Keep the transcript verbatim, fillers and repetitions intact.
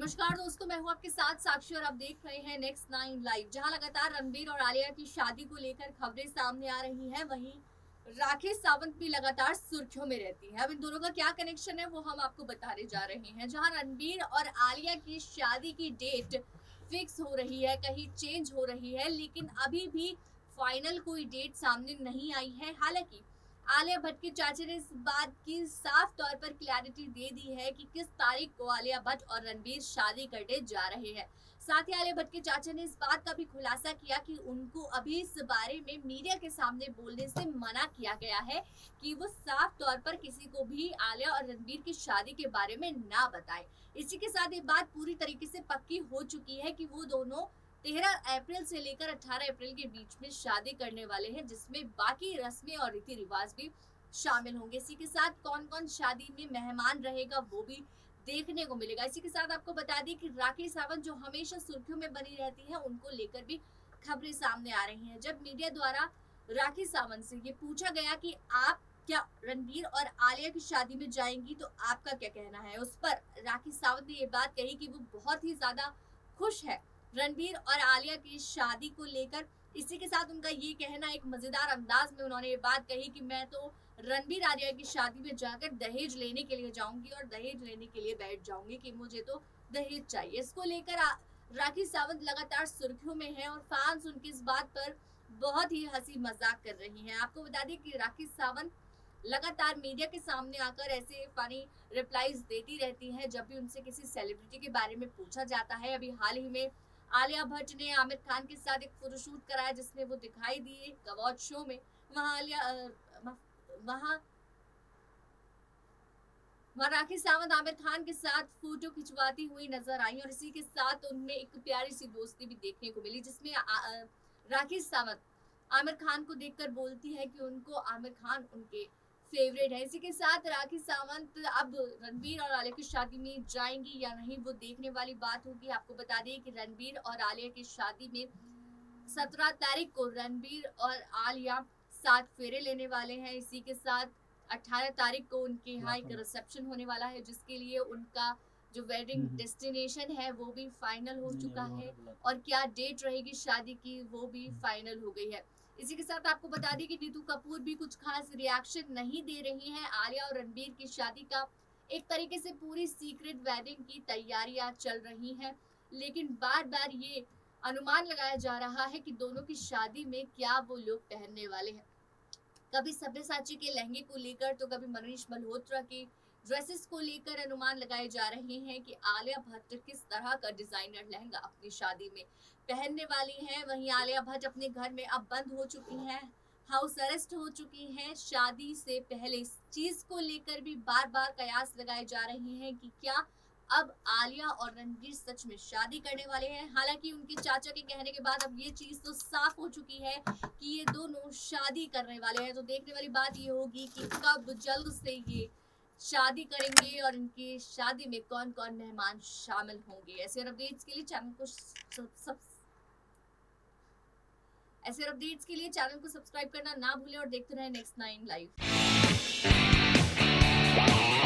नमस्कार दोस्तों, मैं हूं आपके साथ साक्षी और आप देख रहे हैं नेक्स्ट नाइन लाइव। जहां लगातार रणबीर और आलिया की शादी को लेकर खबरें सामने आ रही हैं, वहीं राखी सावंत भी लगातार सुर्खियों में रहती है। अब इन दोनों का क्या कनेक्शन है वो हम आपको बताने जा रहे हैं। जहां रणबीर और आलिया की शादी की डेट फिक्स हो रही है, कहीं चेंज हो रही है, लेकिन अभी भी फाइनल कोई डेट सामने नहीं आई है। हालांकि आलिया भट्ट के चाचा ने इस बात की साफ तौर पर क्लैरिटी दे दी है कि किस तारीख को आलिया भट्ट और रणबीर शादी करने जा रहे हैं। साथ ही आलिया भट्ट के चाचा ने इस बात का भी खुलासा किया कि उनको अभी इस बारे में मीडिया के सामने बोलने से मना किया गया है कि वो साफ तौर पर किसी को भी आलिया और रणबीर की शादी के बारे में ना बताए। इसी के साथ ये बात पूरी तरीके से पक्की हो चुकी है कि वो दोनों तेरह अप्रैल से लेकर अठारह अप्रैल के बीच में शादी करने वाले हैं, जिसमें बाकी रस्में और रीति रिवाज भी शामिल होंगे। इसी के साथ कौन कौन शादी में मेहमान रहेगा वो भी देखने को मिलेगा। इसी के साथ आपको बता दें कि राखी सावंत जो हमेशा सुर्खियों में बनी रहती है, उनको लेकर भी खबरें सामने आ रही हैं। जब मीडिया द्वारा राखी सावंत से ये पूछा गया कि आप क्या रणबीर और आलिया की शादी में जाएंगी, तो आपका क्या कहना है, उस पर राखी सावंत ने ये बात कही कि वो बहुत ही ज्यादा खुश है रणबीर और आलिया की शादी को लेकर। इसी के साथ उनका ये कहना, एक मजेदार अंदाज में उन्होंने ये बात कही कि मैं तो रणबीर आलिया की शादी में जाकर दहेज लेने के लिए जाऊंगी और दहेज लेने के लिए बैठ जाऊंगी कि मुझे तो दहेज चाहिए। इसको लेकर राखी सावंत लगातार सुर्खियों में है और फैंस उनकी इस बात पर बहुत ही हंसी मजाक कर रही हैं। आपको बता दें कि राखी सावंत लगातार मीडिया के सामने आकर ऐसे फनी रिप्लाईज देती रहती हैं जब भी उनसे किसी सेलिब्रिटी के बारे में पूछा जाता है। अभी हाल ही में आलिया भट्ट ने आमिर खान के साथ एक फोटोशूट कराया जिसमें वो दिखाई दिए अवार्ड शो में। वहां आलिया वहां वहां राखी सावंत आमिर खान के साथ फोटो खिंचवाती हुई नजर आई और इसी के साथ उनमें एक प्यारी सी दोस्ती भी देखने को मिली, जिसमें राखी सावंत आमिर खान को देखकर बोलती है कि उनको आमिर खान उनके फेवरेट है। इसी के साथ राखी सावंत अब रणबीर और आलिया की शादी में जाएंगी या नहीं, वो देखने वाली बात होगी। आपको बता दें कि रणबीर और आलिया की शादी में सत्रह तारीख को रणबीर और आलिया सात फेरे लेने वाले हैं। इसी के साथ अठारह तारीख को उनके यहाँ एक रिसेप्शन होने वाला है, जिसके लिए उनका जो वेडिंग डेस्टिनेशन है वो भी फाइनल हो चुका है और क्या डेट रहेगी शादी की वो भी फाइनल हो गई है। इसी के साथ आपको बता दें कि नीतू कपूर भी कुछ खास रिएक्शन नहीं दे रही हैं। आलिया और रणबीर की शादी का एक तरीके से पूरी सीक्रेट वेडिंग की तैयारियां चल रही हैं, लेकिन बार बार ये अनुमान लगाया जा रहा है कि दोनों की शादी में क्या वो लोग पहनने वाले हैं। कभी सब्यसाची के लहंगे को लेकर तो कभी मनीष मल्होत्रा के ड्रेसेस को लेकर अनुमान लगाए जा रहे हैं कि आलिया भट्ट किस तरह का डिजाइनर लहंगा अपनी शादी में पहनने वाली हैं। वहीं आलिया भट्ट अपने घर में अब बंद हो चुकी हैं, हाउस अरेस्ट हो चुकी हैं। शादी से पहले इस चीज को लेकर भी बार बार कयास लगाए जा रहे हैं कि क्या अब आलिया और रणबीर सच में शादी करने वाले हैं। हालांकि उनके चाचा के कहने के बाद अब ये चीज तो साफ हो चुकी है कि ये दोनों शादी करने वाले हैं। तो देखने वाली बात ये होगी कि कब जल्द से ये शादी करेंगे और इनकी शादी में कौन कौन मेहमान शामिल होंगे। ऐसे और अपडेट्स के लिए चैनल को सब, सब ऐसे और अपडेट्स के लिए चैनल को सब्सक्राइब करना ना भूलें और देखते रहें नेक्स्ट नाइन लाइव।